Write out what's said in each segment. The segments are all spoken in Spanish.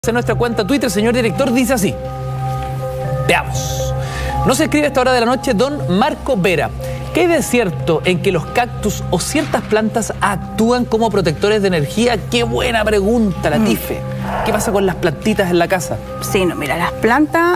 En nuestra cuenta Twitter, señor director, dice así. Veamos. Nos escribe a esta hora de la noche don Marco Vera. ¿Qué hay de cierto en que los cactus o ciertas plantas actúan como protectores de energía? Qué buena pregunta, Latife. ¿Qué pasa con las plantitas en la casa? Sí, no, mira, las plantas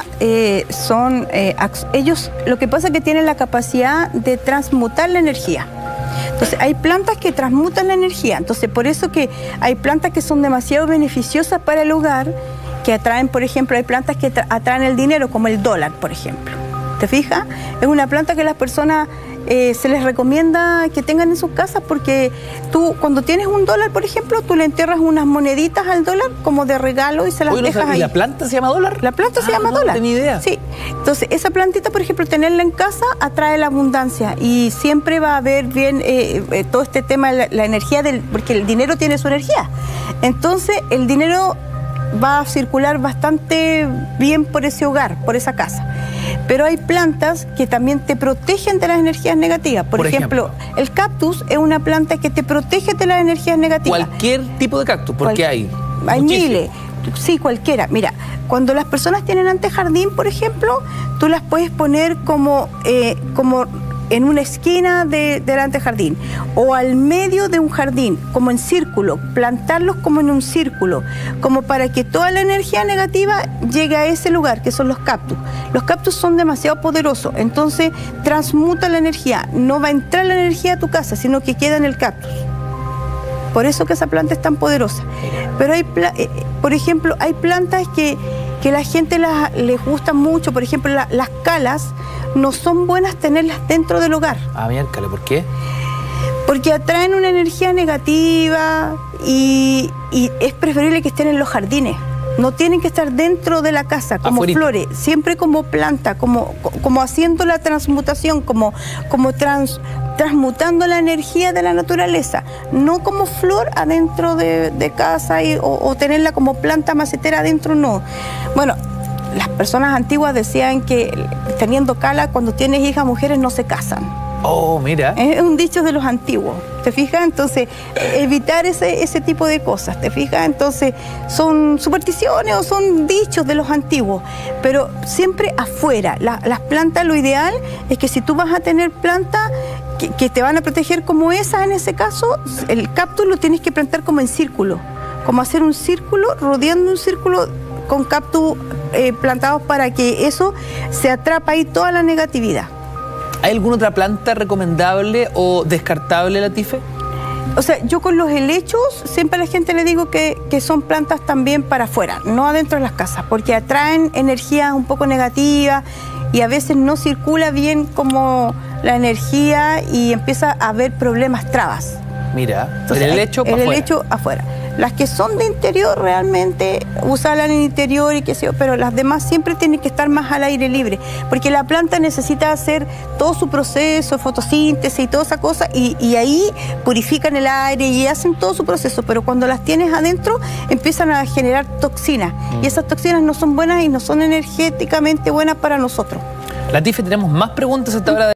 ellos lo que pasa es que tienen la capacidad de transmutar la energía. Entonces, hay plantas que transmutan la energía. Entonces, por eso que hay plantas que son demasiado beneficiosas para el hogar, que atraen, por ejemplo, hay plantas que atraen el dinero, como el dólar, por ejemplo. ¿Te fijas? Es una planta que las personas se les recomienda que tengan en sus casas porque tú, cuando tienes un dólar, por ejemplo, tú le entierras unas moneditas al dólar como de regalo y se las dejas ahí. ¿Y la planta se llama dólar? La planta se llama dólar. No tenía idea. Sí. Entonces, esa plantita, por ejemplo, tenerla en casa atrae la abundancia y siempre va a haber bien todo este tema, la energía porque el dinero tiene su energía. Entonces, el dinero va a circular bastante bien por ese hogar, por esa casa. Pero hay plantas que también te protegen de las energías negativas. Por ejemplo, el cactus es una planta que te protege de las energías negativas. Cualquier tipo de cactus, porque hay miles. Sí, cualquiera. Mira, cuando las personas tienen antejardín, por ejemplo, tú las puedes poner como en una esquina del antejardín o al medio de un jardín, como en círculo, plantarlos como en un círculo, como para que toda la energía negativa llegue a ese lugar, que son los cactus. Los cactus son demasiado poderosos, entonces transmuta la energía, no va a entrar la energía a tu casa, sino que queda en el cactus. Por eso que esa planta es tan poderosa. Pero hay, por ejemplo, hay plantas que la gente les gusta mucho, por ejemplo, las calas, no son buenas tenerlas dentro del hogar. Ah, miércoles, ¿por qué? Porque atraen una energía negativa y es preferible que estén en los jardines. No tienen que estar dentro de la casa, como afuerita. Flores, siempre como planta, como haciendo la transmutación, como transmutando la energía de la naturaleza, no como flor adentro de casa o tenerla como planta macetera adentro, no. Bueno, las personas antiguas decían que teniendo cala, cuando tienes hijas mujeres no se casan. Oh, mira. Es un dicho de los antiguos, ¿te fijas? Entonces, evitar ese tipo de cosas, ¿te fijas? Entonces, son supersticiones o son dichos de los antiguos, pero siempre afuera. Las plantas, lo ideal es que si tú vas a tener plantas que te van a proteger como esas, en ese caso, el cactus lo tienes que plantar como en círculo, como hacer un círculo, rodeando un círculo con cactus plantados para que eso se atrapa ahí toda la negatividad. ¿Hay alguna otra planta recomendable o descartable, Latife? O sea, yo con los helechos siempre a la gente le digo que son plantas también para afuera, no adentro de las casas, porque atraen energías un poco negativas y a veces no circula bien como la energía y empieza a haber problemas, trabas. Mira, entonces, el helecho para afuera. El helecho afuera. Las que son de interior realmente, usarlas en el interior y qué sé yo, pero las demás siempre tienen que estar más al aire libre, porque la planta necesita hacer todo su proceso, fotosíntesis y toda esa cosa, y ahí purifican el aire y hacen todo su proceso, pero cuando las tienes adentro empiezan a generar toxinas, y esas toxinas no son buenas y no son energéticamente buenas para nosotros. Latife, tenemos más preguntas hasta ahora.